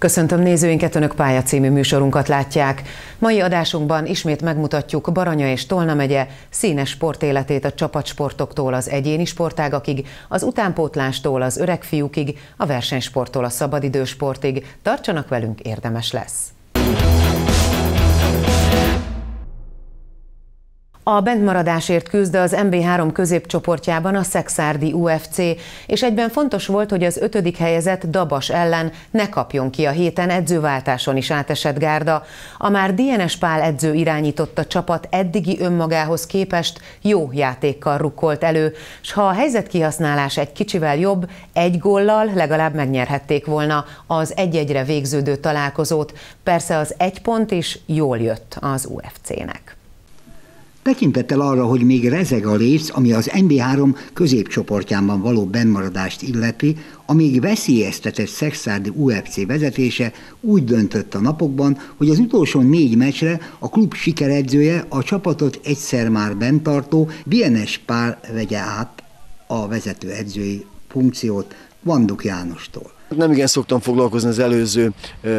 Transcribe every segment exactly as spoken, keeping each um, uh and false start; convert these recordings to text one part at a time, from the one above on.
Köszöntöm nézőinket, Önök Pálya című műsorunkat látják. Mai adásunkban ismét megmutatjuk Baranya és Tolna megye színes sportéletét a csapatsportoktól az egyéni sportágakig, az utánpótlástól az öregfiúkig, a versenysporttól a szabadidősportig. Tartsanak velünk, érdemes lesz! A bentmaradásért küzd az em bé három középcsoportjában a Szekszárdi u ef cé, és egyben fontos volt, hogy az ötödik helyezett Dabas ellen ne kapjon ki a héten edzőváltáson is átesett gárda. A már Dienes Pál edző irányította csapat eddigi önmagához képest jó játékkal rukkolt elő, s ha a helyzetkihasználás egy kicsivel jobb, egy góllal legalább megnyerhették volna az egy-egyre végződő találkozót. Persze az egy pont is jól jött az u ef cének. Tekintettel arra, hogy még rezeg a léc, ami az em bé három középcsoportjában való bennmaradást illeti, a még veszélyeztetett Szekszárdi u ef cé vezetése úgy döntött a napokban, hogy az utolsó négy meccsre a klub sikeredzője, a csapatot egyszer már benntartó Dienes Pál vegye át a vezető edzői funkciót Vanduk Jánostól. Nem igen szoktam foglalkozni az előző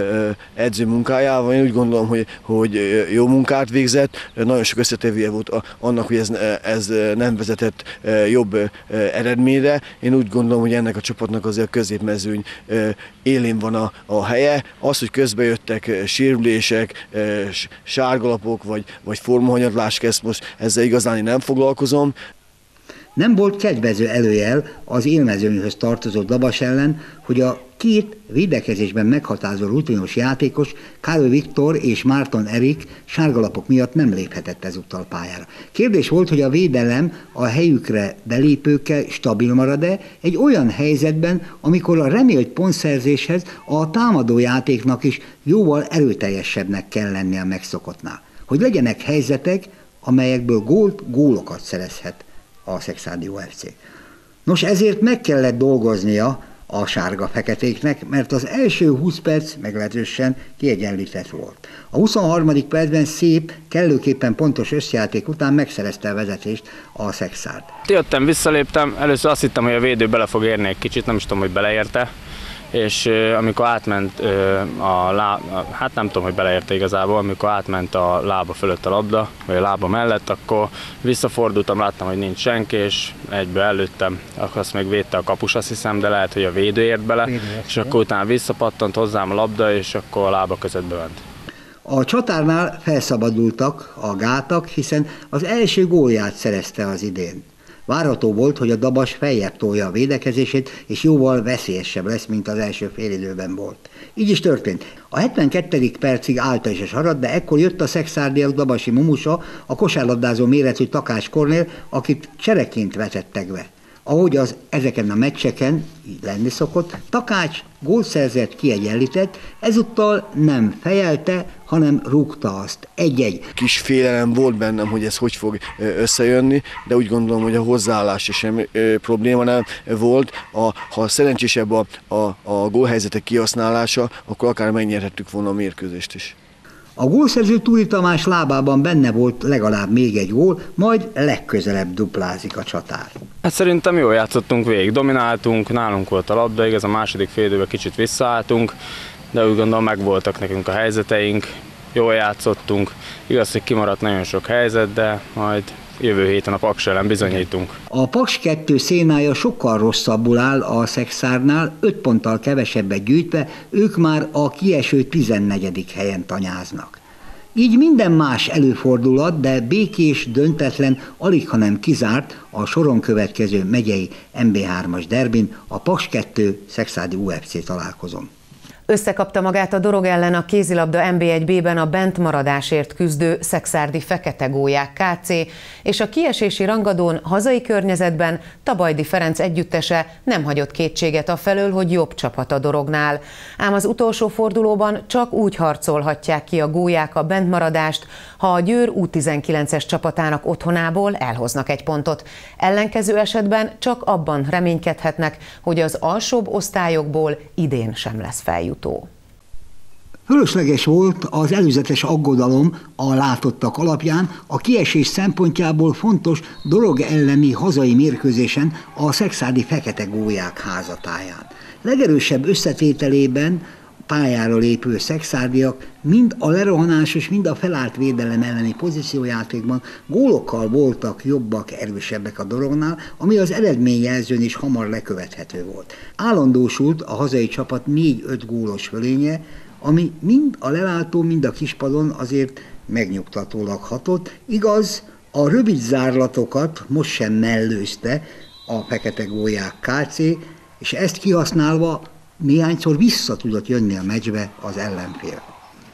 edző munkájával. Én úgy gondolom, hogy, hogy jó munkát végzett. Nagyon sok összetevője volt annak, hogy ez, ez nem vezetett jobb eredményre. Én úgy gondolom, hogy ennek a csapatnak azért a középmezőny élén van a, a helye. Az, hogy közbe jöttek sérülések, sárgalapok vagy, vagy formahanyadlás, ezt most ezzel igazán én nem foglalkozom. Nem volt kedvező előjel az élmezőnyhöz tartozó Dabas ellen, hogy a két védekezésben meghatározó rutinos játékos, Károly Viktor és Márton Erik sárgalapok miatt nem léphetett ezúttal pályára. Kérdés volt, hogy a védelem a helyükre belépőkkel stabil marad-e egy olyan helyzetben, amikor a remélt pontszerzéshez a támadó játéknak is jóval erőteljesebbnek kell lennie a megszokottnál. Hogy legyenek helyzetek, amelyekből gólt, gólokat szerezhet a Szekszárdi u ef cé. Nos, ezért meg kellett dolgoznia a sárga-feketéknek, mert az első húsz perc meglehetősen kiegyenlített volt. A huszonharmadik percben szép, kellőképpen pontos összjáték után megszerezte a vezetést a Szekszárd. Jöttem, visszaléptem, először azt hittem, hogy a védő bele fog érni egy kicsit, nem is tudom, hogy beleérte, és uh, amikor átment uh, a lába, hát nem tudom, hogy beleérte igazából, amikor átment a lába fölött a labda, vagy a lába mellett, akkor visszafordultam, láttam, hogy nincs senki, és egyből előttem, akkor azt még védte a kapus, azt hiszem, de lehet, hogy a védő ért bele, védő és akkor utána visszapattant hozzám a labda, és akkor a lába között bement. A csatárnál felszabadultak a gátak, hiszen az első gólját szerezte az idén. Várható volt, hogy a Dabas feljebb tolja a védekezését, és jóval veszélyesebb lesz, mint az első félidőben volt. Így is történt. A hetvenkettedik percig állta is a sarat, de ekkor jött a szekszárdiak dabasi mumusa, a kosárlabdázó méretű Takács Kornél, akit csereként vetettek be. Ahogy az ezeken a meccseken így lenni szokott, Takács gólt szerzett, kiegyenlített, ezúttal nem fejelte, hanem rúgta azt. Egy-egy. Kis félelem volt bennem, hogy ez hogy fog összejönni, de úgy gondolom, hogy a hozzáállás sem probléma nem volt. A, ha szerencsésebb a, a, a gólhelyzetek kihasználása, akkor akár megnyerhettük volna a mérkőzést is. A gólszerző Túri Tamás lábában benne volt legalább még egy gól, majd legközelebb duplázik a csatár. Hát szerintem jól játszottunk végig, domináltunk, nálunk volt a labda, igaz a második fél időben kicsit visszaálltunk, de úgy gondolom megvoltak nekünk a helyzeteink, jól játszottunk, igaz, hogy kimaradt nagyon sok helyzet, de majd jövő héten a Paks ellen bizonyítunk. A Paks kettő szénája sokkal rosszabbul áll a Szekszárdnál, öt ponttal kevesebbet gyűjtve, ők már a kieső tizennegyedik helyen tanyáznak. Így minden más előfordulhat, de békés, döntetlen, alighanem kizárt a soron következő megyei em bé hármas derbin, a Paks kettő Szekszárdi u ef cé találkozón. Összekapta magát a Dorog ellen a kézilabda em bé egy bé-ben a bentmaradásért küzdő Szekszárdi Fekete Gólyák ká cé, és a kiesési rangadón hazai környezetben Tabajdi Ferenc együttese nem hagyott kétséget afelől, hogy jobb csapat a Dorognál. Ám az utolsó fordulóban csak úgy harcolhatják ki a gólyák a bentmaradást, ha a Győr u tizenkilences csapatának otthonából elhoznak egy pontot. Ellenkező esetben csak abban reménykedhetnek, hogy az alsóbb osztályokból idén sem lesz feljutó. Fölösleges volt az előzetes aggodalom a látottak alapján, a kiesés szempontjából fontos Dorog elleni hazai mérkőzésen a szekszárdi Fekete Gólyák házatáján. Legerősebb összetételében pályára lépő szekszárdiak mind a lerohanásos, mind a felállt védelem elleni pozíciójátékban gólokkal voltak jobbak, erősebbek a Dorognál, ami az eredményjelzőn is hamar lekövethető volt. Állandósult a hazai csapat négy-öt gólos fölénye, ami mind a leváltó, mind a kispadon azért megnyugtatólag hatott. Igaz, a rövid zárlatokat most sem mellőzte a Fekete Gólyák ká cé, és ezt kihasználva néhányszor vissza tudott jönni a meccsbe az ellenfél.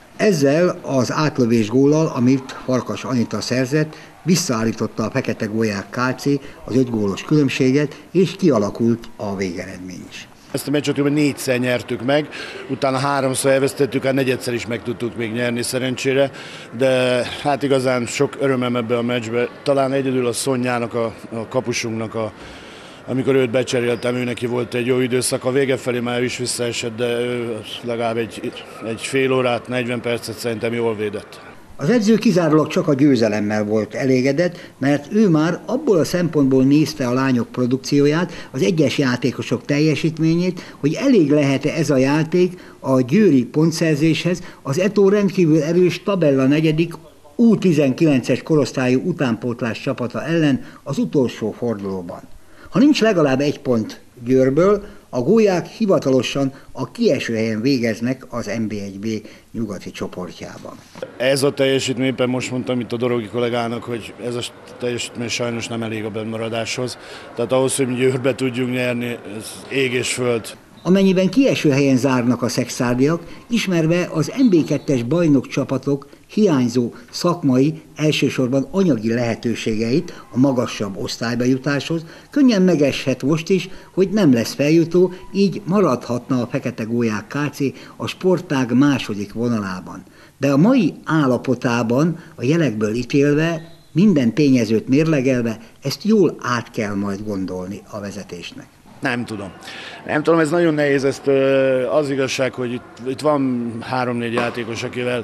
Ezzel az átlövés góllal, amit Farkas Anita szerzett, visszaállította a Fekete Gólyák ká cé az öt gólos különbséget, és kialakult a végeredmény is. Ezt a meccset kb. négyszer nyertük meg, utána háromszor elvesztettük, hát negyedszer is meg tudtuk még nyerni szerencsére, de hát igazán sok örömem ebbe a meccsbe. Talán egyedül a Szonyának, a, a kapusunknak, a, amikor őt becseréltem, ő neki volt egy jó időszak, a vége felé már ő is visszaesett, de ő legalább egy, egy fél órát, negyven percet szerintem jól védett. Az edző kizárólag csak a győzelemmel volt elégedett, mert ő már abból a szempontból nézte a lányok produkcióját, az egyes játékosok teljesítményét, hogy elég lehet-e ez a játék a győri pontszerzéshez, az Eto rendkívül erős tabella negyedik U tizenkilences korosztályú utánpótlás csapata ellen az utolsó fordulóban. Ha nincs legalább egy pont Győrből, a gólyák hivatalosan a kieső helyen végeznek az en bé egy bé nyugati csoportjában. Ez a teljesítmény, éppen most mondtam itt a Dorogi kollégának, hogy ez a teljesítmény sajnos nem elég a bennmaradáshoz. Tehát ahhoz, hogy mi Győrbe tudjunk nyerni, ez ég és föld. Amennyiben kieső helyen zárnak a szekszárdiak, ismerve az en bé kettes bajnok csapatok hiányzó szakmai, elsősorban anyagi lehetőségeit a magasabb osztályba jutáshoz, könnyen megeshet most is, hogy nem lesz feljutó, így maradhatna a Fekete Gólyák ká cé a sportág második vonalában. De a mai állapotában, a jelekből ítélve, minden tényezőt mérlegelve, ezt jól át kell majd gondolni a vezetésnek. Nem tudom. Nem tudom, ez nagyon nehéz. Ezt, az igazság, hogy itt, itt van három-négy játékos, akivel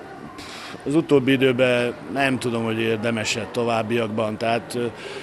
az utóbbi időben nem tudom, hogy érdemes-e továbbiakban, tehát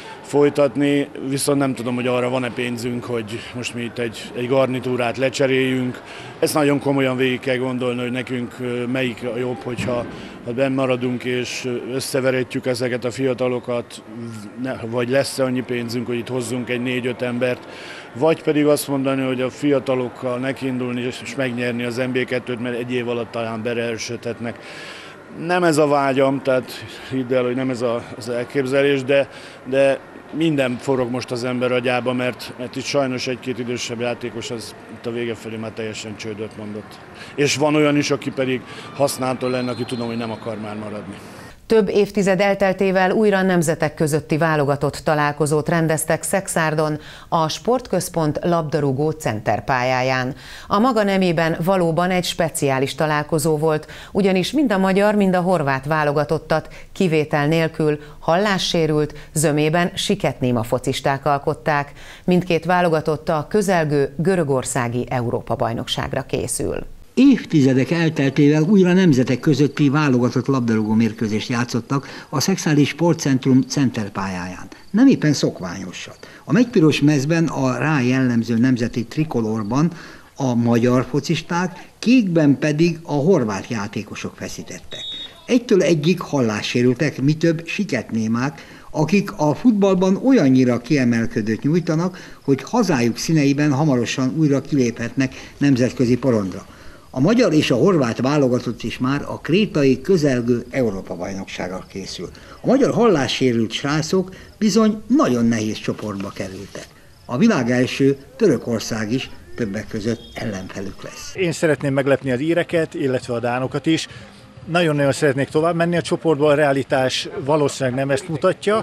folytatni, viszont nem tudom, hogy arra van-e pénzünk, hogy most mi itt egy, egy garnitúrát lecseréljünk. Ezt nagyon komolyan végig kell gondolni, hogy nekünk melyik a jobb, hogyha ha benn maradunk és összeveretjük ezeket a fiatalokat, vagy lesz-e annyi pénzünk, hogy itt hozzunk egy négy-öt embert, vagy pedig azt mondani, hogy a fiatalokkal nekiindulni és megnyerni az en bé kettőt, mert egy év alatt talán bereelsödhetnek. Nem ez a vágyam, tehát hidd el, hogy nem ez a, az elképzelés, de, de minden forog most az ember agyába, mert, mert itt sajnos egy-két idősebb játékos az itt a vége felé már teljesen csődöt mondott. És van olyan is, aki pedig használható lenne, aki tudom, hogy nem akar már maradni. Több évtized elteltével újra nemzetek közötti válogatott találkozót rendeztek Szekszárdon, a Sportközpont labdarúgó centerpályáján. A maga nemében valóban egy speciális találkozó volt, ugyanis mind a magyar, mind a horvát válogatottat kivétel nélkül hallássérült, zömében siketnéma focisták alkották. Mindkét válogatott a közelgő görögországi Európa-bajnokságra készül. Évtizedek elteltével újra nemzetek közötti válogatott labdarúgó mérkőzést játszottak a Szexádi Sportcentrum centerpályáján. Nem éppen szokványosat. A megypiros mezben a rá jellemző nemzeti trikolorban a magyar focisták, kékben pedig a horvát játékosok feszítettek. Egytől egyig hallássérültek, mi több siketnémák, akik a futballban olyannyira kiemelkedőt nyújtanak, hogy hazájuk színeiben hamarosan újra kiléphetnek nemzetközi porondra. A magyar és a horvát válogatott is már a krétai közelgő Európa-bajnokságra készül. A magyar hallássérült srácok bizony nagyon nehéz csoportba kerültek. A világ első Törökország is többek között ellenfelük lesz. Én szeretném meglepni az íreket, illetve a dánokat is. Nagyon-nagyon szeretnék tovább menni a csoportba, a realitás valószínűleg nem ezt mutatja,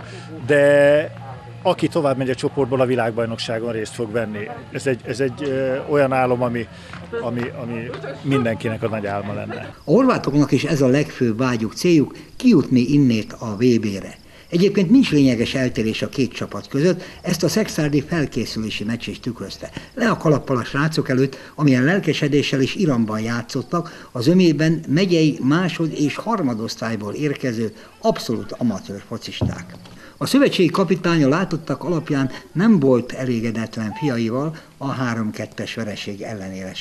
de aki tovább megy a csoportból, a világbajnokságon részt fog venni. Ez egy, ez egy ö, olyan álom, ami, ami, ami mindenkinek a nagy álma lenne. A horvátoknak is ez a legfőbb vágyuk, céljuk kijutni innét a vé bére. Egyébként nincs lényeges eltérés a két csapat között, ezt a szexárdi felkészülési meccs is tükrözte. Le a kalappal a srácok előtt, amilyen lelkesedéssel is Iramban játszottak, az ömében megyei másod- és harmadosztályból érkező abszolút amatőr focisták. A szövetségi kapitány a látottak alapján nem volt elégedetlen fiaival a három kettes vereség ellenére sem.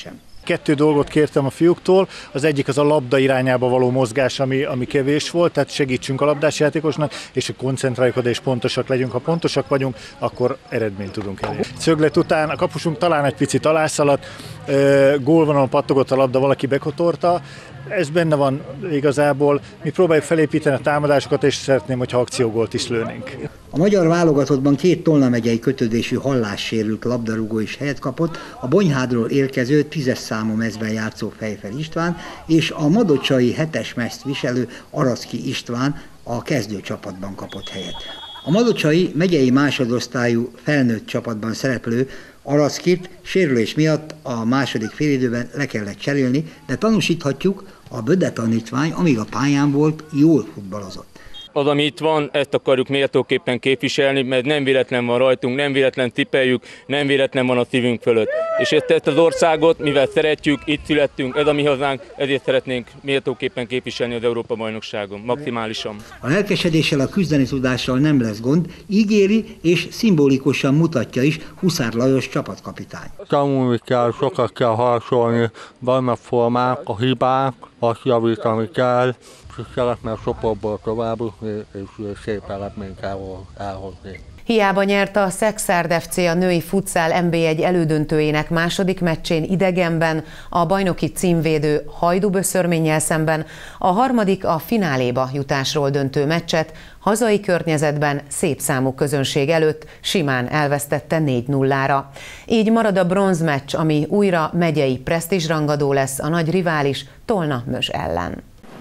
Kettő dolgot kértem a fiúktól, az egyik az a labda irányába való mozgás, ami, ami kevés volt, tehát segítsünk a labdás játékosnak, és hogy koncentráljuk oda, és pontosak legyünk. Ha pontosak vagyunk, akkor eredményt tudunk elérni. Szöglet után a kapusunk talán egy picit alászaladt, gólvonalon pattogott a labda, valaki bekotorta, ez benne van igazából. Mi próbáljuk felépíteni a támadásokat, és szeretném, hogyha akciógólt is lőnénk. A magyar válogatottban két Tolna megyei kötődésű hallássérült labdarúgó is helyet kapott, a Bonyhádról érkező tízes számú mezben játszó Fejfel István és a madocsai hetes mezt viselő Araszki István a kezdőcsapatban kapott helyet. A madocsai megyei másodosztályú felnőtt csapatban szereplő Araszkit sérülés miatt a második félidőben le kellett cserélni, de tanúsíthatjuk, a Böde tanítvány, amíg a pályán volt, jól futballozott. Az, ami itt van, ezt akarjuk méltóképpen képviselni, mert nem véletlen van rajtunk, nem véletlen tippeljük, nem véletlen van a szívünk fölött. És ezt, ezt az országot, mivel szeretjük, itt születtünk, ez a mi hazánk, ezért szeretnénk méltóképpen képviselni az Európa-bajnokságon, maximálisan. A lelkesedéssel, a küzdeni tudással nem lesz gond, ígéri és szimbolikusan mutatja is Huszár Lajos csapatkapitány. Tanulni kell, sokat kell harcolni, vannak formák, a hibák, azt javítani kell, és szeretne a csoportból tovább és szép eredményt elhozni. Hiába nyert a Szekszárd ef cé a női futszál en bé egy elődöntőjének második meccsén idegenben, a bajnoki címvédő Hajdú-Böszörménnyel szemben, a harmadik a fináléba jutásról döntő meccset hazai környezetben szép számú közönség előtt simán elvesztette négy nullára. Így marad a bronzmeccs, ami újra megyei presztízsrangadó lesz a nagy rivális Tolna-Mös ellen.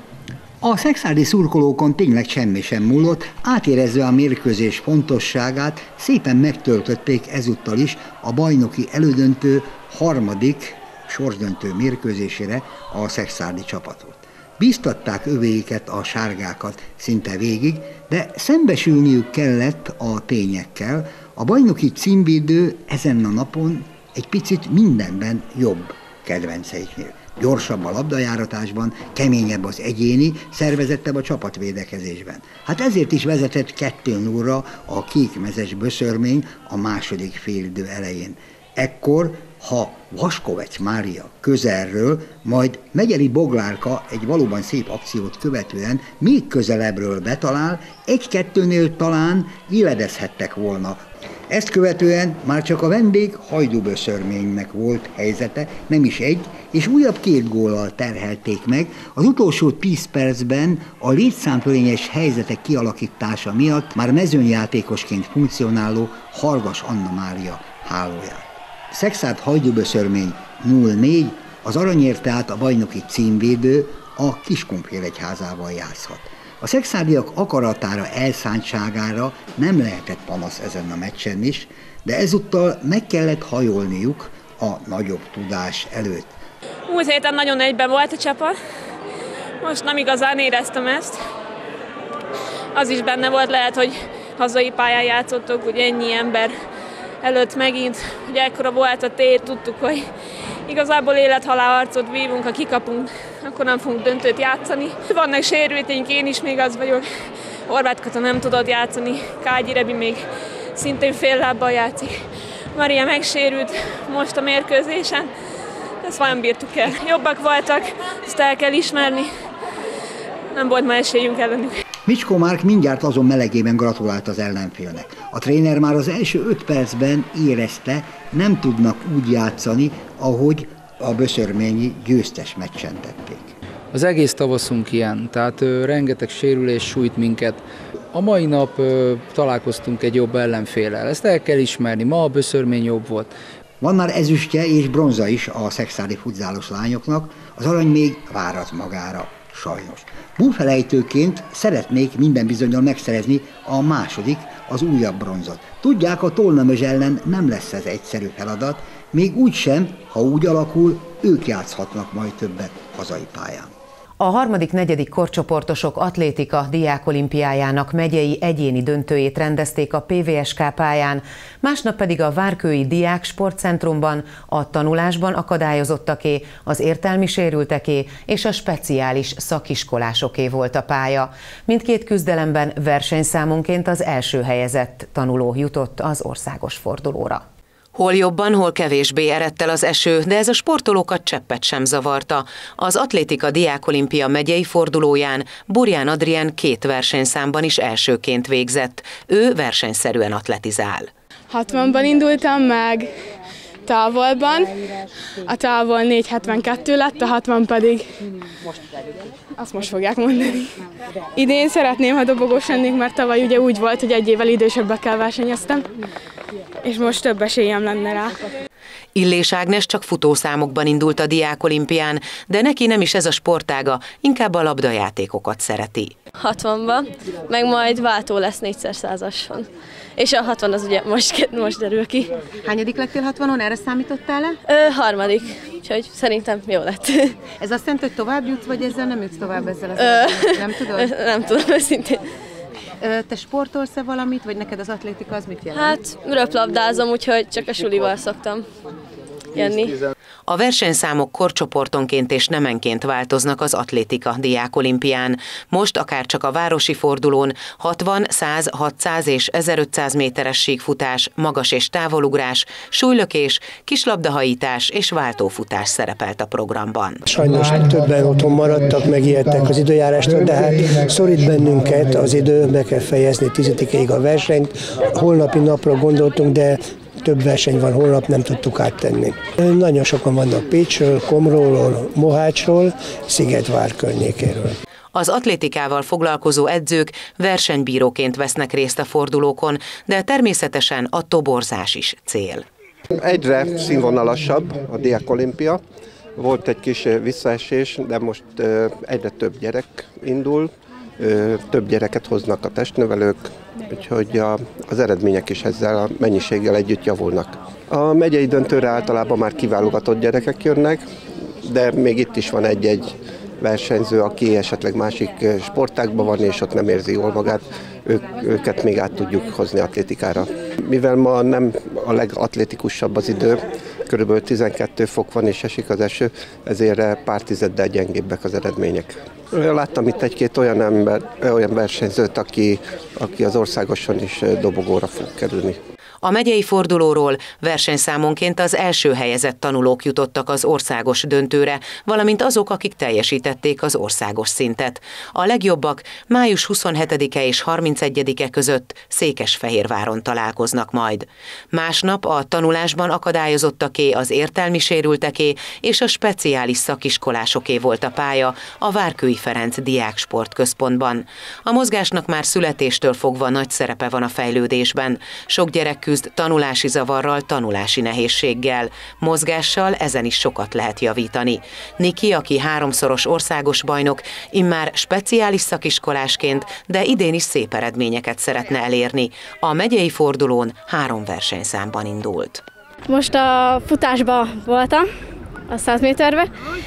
A szekszárdi szurkolókon tényleg semmi sem múlott, átérezve a mérkőzés fontosságát, szépen megtöltötték ezúttal is a bajnoki elődöntő harmadik sorsdöntő mérkőzésére a szekszárdi csapatot. Bíztatták övéiket, a sárgákat szinte végig, de szembesülniük kellett a tényekkel. A bajnoki címvédő ezen a napon egy picit mindenben jobb kedvenceiknél. Gyorsabb a labdajáratásban, keményebb az egyéni, szervezettebb a csapatvédekezésben. Hát ezért is vezetett kettő nullra a kékmezes Böszörmény a második félidő elején. Ekkor, ha Vaskovec Mária közelről, majd Megyeri Boglárka egy valóban szép akciót követően még közelebbről betalál, egy-kettőnél talán éledezhettek volna. Ezt követően már csak a vendég Hajdú-Böszörménynek volt helyzete, nem is egy, és újabb két góllal terhelték meg. Az utolsó tíz percben a létszámfölényes helyzetek kialakítása miatt már mezőnyjátékosként funkcionáló Hargas Anna Mária hálóját. Szekszárd Hajdú-Böszörmény nulla négy, az aranyért tehát a bajnoki címvédő a Kiskunfélegyházával játszhat. A szekszárdiak akaratára, elszántságára nem lehetett panasz ezen a meccsen is, de ezúttal meg kellett hajolniuk a nagyobb tudás előtt. Múlt héten nagyon egyben volt a csapat, most nem igazán éreztem ezt. Az is benne volt, lehet, hogy hazai pályán játszottuk, ugye ennyi ember előtt megint, hogy ekkora volt a tét, tudtuk, hogy igazából élet-halál harcot vívunk, ha kikapunk, akkor nem fogunk döntőt játszani. Vannak sérültények, én is még az vagyok. Horváth Kata nem tudott játszani, Kágyi Rebi még szintén fél lábbal játszik. Maria megsérült most a mérkőzésen, ezt vajon bírtuk el. Jobbak voltak, ezt el kell ismerni, nem volt ma esélyünk ellenük. Micskó Márk mindjárt azon melegében gratulált az ellenfélnek. A tréner már az első öt percben érezte, nem tudnak úgy játszani, ahogy a böszörményi győztes meccsen tették. Az egész tavaszunk ilyen, tehát ö, rengeteg sérülés sújt minket. A mai nap ö, találkoztunk egy jobb ellenféllel, ezt el kell ismerni, ma a Böszörmény jobb volt. Van már ezüstje és bronza is a szekszárdi futzálos lányoknak, az arany még várat magára, sajnos. Búfelejtőként szeretnék minden bizonnyal megszerezni a második, az újabb bronzot. Tudják, a Tolna-Mös ellen nem lesz ez egyszerű feladat, még úgy sem, ha úgy alakul, ők játszhatnak majd többet hazai pályán. A harmadik, negyedik korcsoportosok atlétika diákolimpiájának megyei egyéni döntőjét rendezték a pé vé es ká pályán, másnap pedig a Várkői Diák Sportcentrumban a tanulásban akadályozottaké, az értelmi sérülteké és a speciális szakiskolásoké volt a pálya. Mindkét küzdelemben versenyszámonként az első helyezett tanuló jutott az országos fordulóra. Hol jobban, hol kevésbé eredt el az eső, de ez a sportolókat cseppet sem zavarta. Az atlétika diákolimpia megyei fordulóján Burján Adrien két versenyszámban is elsőként végzett. Ő versenyszerűen atletizál. hatvanban indultam meg távolban, a távol négy hetvenkettő lett, a hatvan pedig azt most fogják mondani. Idén szeretném, ha dobogós lennék, mert tavaly ugye úgy volt, hogy egy évvel idősebbekkel versenyeztem, és most több esélyem lenne rá. Illés Ágnes csak futószámokban indult a diákolimpián, de neki nem is ez a sportága, inkább a labdajátékokat szereti. hatvanban, meg majd váltó lesz négyszer százason. És a hatvan az ugye most, most derül ki. Hányadik lettél hatvanon? Erre számítottál-e? Ö, harmadik, úgyhogy szerintem jó lett. Ez azt jelenti, hogy tovább jutsz, vagy ezzel nem jutsz tovább ezzel az Ö, Nem tudod? Nem tudom, őszintén. Te sportolsz-e valamit, vagy neked az atlétika az mit jelent? Hát röplabdázom, úgyhogy csak a sulival szoktam jönni. A versenyszámok korcsoportonként és nemenként változnak az atlétika diákolimpián. Most akár csak a városi fordulón hatvan, száz, hatszáz és ezerötszáz méteres síkfutás, magas és távolugrás, súlylökés, kislabdahajítás és váltófutás szerepelt a programban. Sajnos többen otthon maradtak, megijedtek az időjárástól, de hát szorít bennünket az idő, be kell fejezni tízedikéig a versenyt. Holnapi napra gondoltunk, de több verseny van holnap, nem tudtuk áttenni. Nagyon sokan vannak Pécsről, Komróról, Mohácsról, Szigetvár környékéről. Az atlétikával foglalkozó edzők versenybíróként vesznek részt a fordulókon, de természetesen a toborzás is cél. Egyre színvonalasabb a diákolimpia. Volt egy kis visszaesés, de most egyre több gyerek indul, több gyereket hoznak a testnevelők, úgyhogy a, az eredmények is ezzel a mennyiséggel együtt javulnak. A megyei döntőre általában már kiválogatott gyerekek jönnek, de még itt is van egy-egy versenyző, aki esetleg másik sportágban van, és ott nem érzi jól magát, ők, őket még át tudjuk hozni atlétikára. Mivel ma nem a legatlétikusabb az idő, körülbelül tizenkettő fok van és esik az eső, ezért pár tizeddel gyengébbek az eredmények. Láttam itt egy-két olyan ember, olyan versenyzőt, aki, aki az országoson is dobogóra fog kerülni. A megyei fordulóról versenyszámonként az első helyezett tanulók jutottak az országos döntőre, valamint azok, akik teljesítették az országos szintet. A legjobbak május huszonhetedike és harmincegyedike között Székesfehérváron találkoznak majd. Másnap a tanulásban akadályozottaké, az értelmi sérülteké és a speciális szakiskolásoké volt a pálya a Várkői Ferenc Diáksportközpontban. A mozgásnak már születéstől fogva nagy szerepe van a fejlődésben. Sok gyerek küzd tanulási zavarral, tanulási nehézséggel. Mozgással ezen is sokat lehet javítani. Niki, aki háromszoros országos bajnok, immár speciális szakiskolásként, de idén is szép eredményeket szeretne elérni. A megyei fordulón három versenyszámban indult. Most a futásban voltam, a száz méterbe,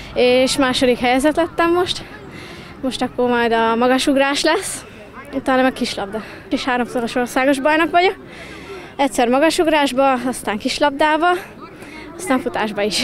és második helyezett lettem most. Most akkor majd a magasugrás lesz, utána meg kislabda. És háromszoros országos bajnok vagyok. Egyszer magasugrásba, aztán kislabdába, aztán futásba is.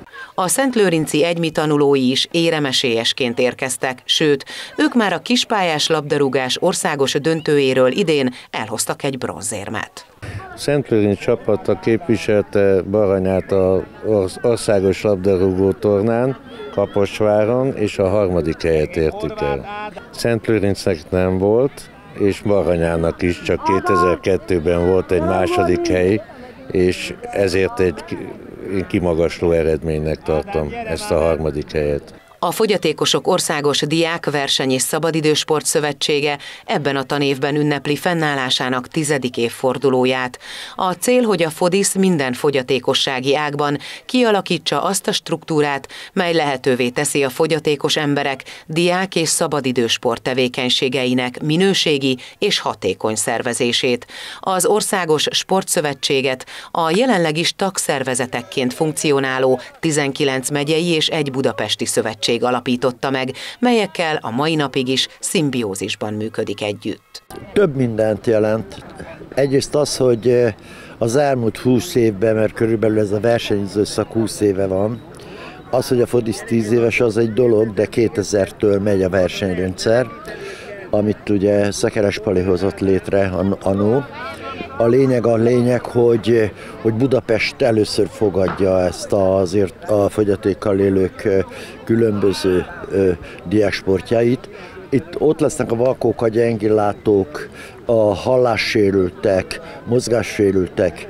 A szentlőrinci egymi tanulói is éremesélyesként érkeztek, sőt, ők már a kispályás labdarúgás országos döntőjéről idén elhoztak egy bronzérmet. Szentlőrinc csapata képviselte Baranyát az országos labdarúgó tornán, Kaposváron, és a harmadik helyet értük el. Szentlőrincnek nem volt, és Baranyának is csak kétezer-kettőben volt egy második hely, és ezért egy kimagasló eredménynek tartom ezt a harmadik helyet. A Fogyatékosok Országos Diák Verseny és Szabadidősport Szövetsége ebben a tanévben ünnepli fennállásának tizedik évfordulóját. A cél, hogy a Fodisz minden fogyatékossági ágban kialakítsa azt a struktúrát, mely lehetővé teszi a fogyatékos emberek diák és szabadidősport tevékenységeinek minőségi és hatékony szervezését. Az Országos Sportszövetséget a jelenleg is tagszervezetekként funkcionáló tizenkilenc megyei és egy budapesti szövetség alapította meg, melyekkel a mai napig is szimbiózisban működik együtt. Több mindent jelent. Egyrészt az, hogy az elmúlt húsz évben, mert körülbelül ez a versenyzőszak húsz éve van, az, hogy a Fodisz tíz éves, az egy dolog, de kétezertől megy a versenyrendszer, amit ugye Szekeres Pali hozott létre annó, A lényeg a lényeg, hogy, hogy Budapest először fogadja ezt azért a fogyatékkal élők különböző diáksportjait. Itt ott lesznek a vakok, a gyengéllátók, a hallássérültek, mozgássérültek,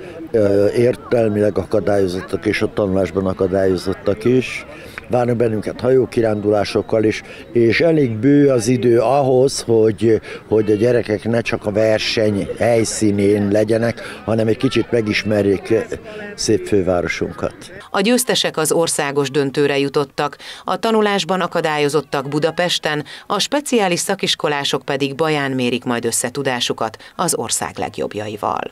értelmileg akadályozottak és a tanulásban akadályozottak is. Várnak bennünket hajókirándulásokkal is, és elég bő az idő ahhoz, hogy, hogy a gyerekek ne csak a verseny helyszínén legyenek, hanem egy kicsit megismerjék szép fővárosunkat. A győztesek az országos döntőre jutottak, a tanulásban akadályozottak Budapesten, a speciális szakiskolások pedig Baján mérik majd össze tudásukat az ország legjobbjaival.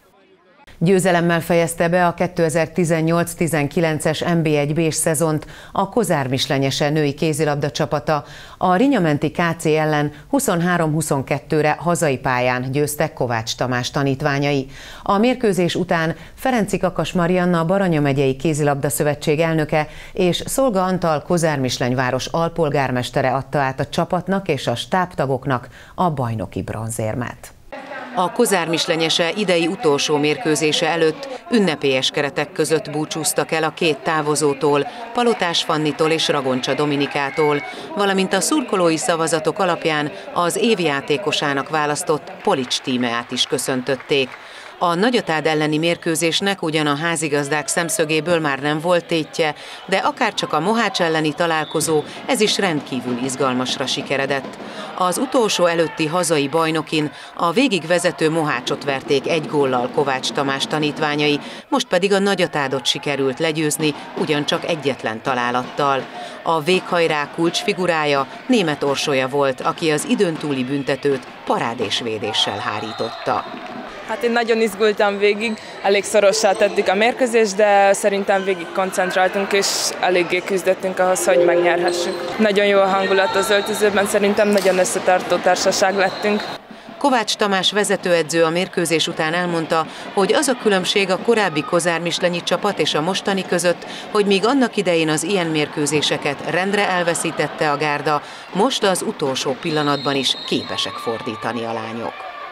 Győzelemmel fejezte be a kétezer-tizennyolc tizenkilences en bé egy bés szezont a Kozár Mislenyese női kézilabda csapata. A Rinyamenti ká cé ellen huszonhárom huszonkettőre hazai pályán győztek Kovács Tamás tanítványai. A mérkőzés után Ferenczy Kakas Marianna, a Baranya megyei kézilabda szövetség elnöke és Szolga Antal Kozármislenyváros alpolgármestere adta át a csapatnak és a stábtagoknak a bajnoki bronzérmet. A Kozár Mislenyese idei utolsó mérkőzése előtt ünnepélyes keretek között búcsúztak el a két távozótól, Palotás Fannitól és Ragoncsa Dominikától, valamint a szurkolói szavazatok alapján az év játékosának választott Polics Tímeát is köszöntötték. A Nagyatád elleni mérkőzésnek ugyan a házigazdák szemszögéből már nem volt tétje, de akárcsak a Mohács elleni találkozó, ez is rendkívül izgalmasra sikeredett. Az utolsó előtti hazai bajnokin a végigvezető Mohácsot verték egy góllal Kovács Tamás tanítványai, most pedig a Nagyatádot sikerült legyőzni, ugyancsak egyetlen találattal. A véghajrá kulcsfigurája Németh Orsolya volt, aki az időn túli büntetőt parádésvédéssel hárította. Hát én nagyon izgultam végig, elég szorossá tettük a mérkőzést, de szerintem végig koncentráltunk és eléggé küzdöttünk ahhoz, hogy megnyerhessük. Nagyon jó a hangulat az öltözőben, szerintem nagyon összetartó társaság lettünk. Kovács Tamás vezetőedző a mérkőzés után elmondta, hogy az a különbség a korábbi kozármislenyi csapat és a mostani között, hogy míg annak idején az ilyen mérkőzéseket rendre elveszítette a gárda, most az utolsó pillanatban is képesek fordítani a lányok.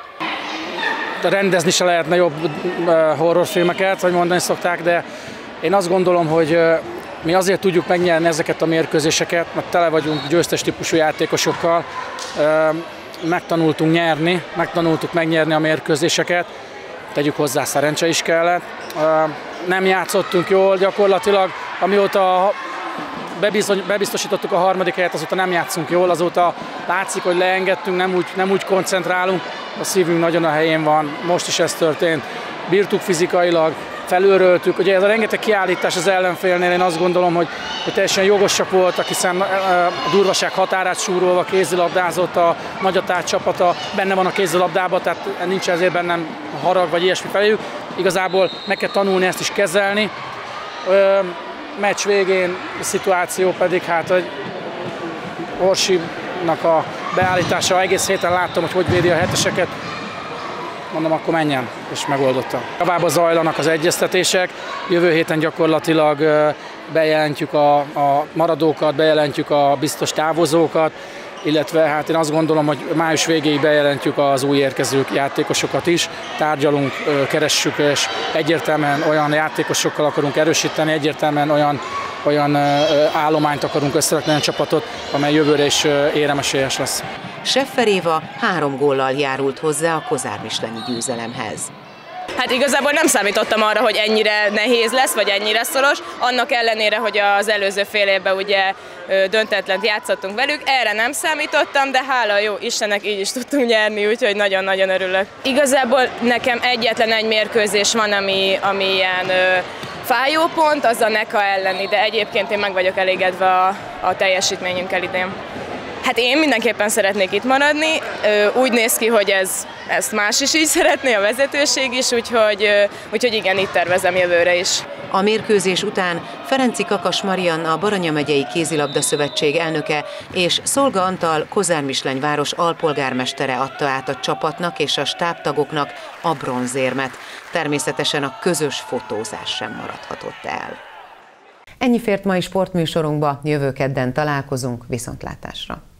Rendezni se lehetne jobb horrorfilmeket, vagy mondani szokták, de én azt gondolom, hogy mi azért tudjuk megnyerni ezeket a mérkőzéseket, mert tele vagyunk győztes típusú játékosokkal, megtanultunk nyerni, megtanultuk megnyerni a mérkőzéseket, tegyük hozzá, szerencse is kellett. Nem játszottunk jól gyakorlatilag, amióta bebiztosítottuk a harmadik helyet, azóta nem játszunk jól, azóta látszik, hogy leengedtünk, nem úgy, nem úgy koncentrálunk, a szívünk nagyon a helyén van, most is ez történt. Bírtuk fizikailag, felőröltük, ugye ez a rengeteg kiállítás az ellenfélnél, én azt gondolom, hogy, hogy teljesen jogosak voltak, hiszen a durvaság határát súrolva kézilabdázott a Nagyatád csapata, benne van a kézilabdában, tehát nincs ezért bennem harag vagy ilyesmi feléjük. Igazából meg kell tanulni ezt is kezelni. Ö, meccs végén a szituáció pedig, hát, hogy Orsinak a beállítása, egész héten láttam, hogy hogy védi a heteseket, mondom, akkor menjen, és megoldotta. Tovább zajlanak az egyeztetések, jövő héten gyakorlatilag bejelentjük a, a maradókat, bejelentjük a biztos távozókat, illetve hát én azt gondolom, hogy május végéig bejelentjük az új érkező játékosokat is, tárgyalunk, keressük, és egyértelműen olyan játékosokkal akarunk erősíteni, egyértelműen olyan, olyan állományt akarunk összerakni, olyan csapatot, amely jövőre is éremesélyes lesz. Seffer Éva három góllal járult hozzá a kozármislenyi győzelemhez. Hát igazából nem számítottam arra, hogy ennyire nehéz lesz, vagy ennyire szoros, annak ellenére, hogy az előző fél évben ugye döntetlent játszottunk velük, erre nem számítottam, de hála jó Istennek így is tudtunk nyerni, úgyhogy nagyon-nagyon örülök. Igazából nekem egyetlen egy mérkőzés van, ami, ami ilyen ö, fájó pont, az a Neka elleni, de egyébként én meg vagyok elégedve a, a teljesítményünkkel idén. Hát én mindenképpen szeretnék itt maradni, úgy néz ki, hogy ez, ezt más is így szeretné, a vezetőség is, úgyhogy, úgyhogy igen, itt tervezem jövőre is. A mérkőzés után Ferenczy Kakas Marianna, a Baranya megyei kézilabda szövetség elnöke és Szolga Antal Kozármislenyváros alpolgármestere adta át a csapatnak és a stábtagoknak a bronzérmet. Természetesen a közös fotózás sem maradhatott el. Ennyi fért mai sportműsorunkba, jövő kedden találkozunk, viszontlátásra!